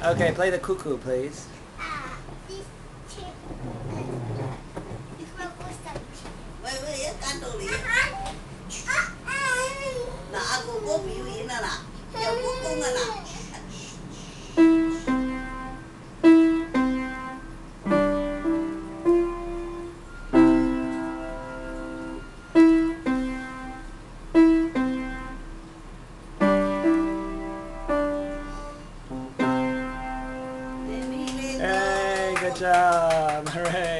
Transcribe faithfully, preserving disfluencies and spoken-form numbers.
Okay, play the cuckoo, please. Vậy vậy can đồ lý. Là aku có biểu diễn là là. Giờ cuối cùng là là. Hey, good job. Hooray.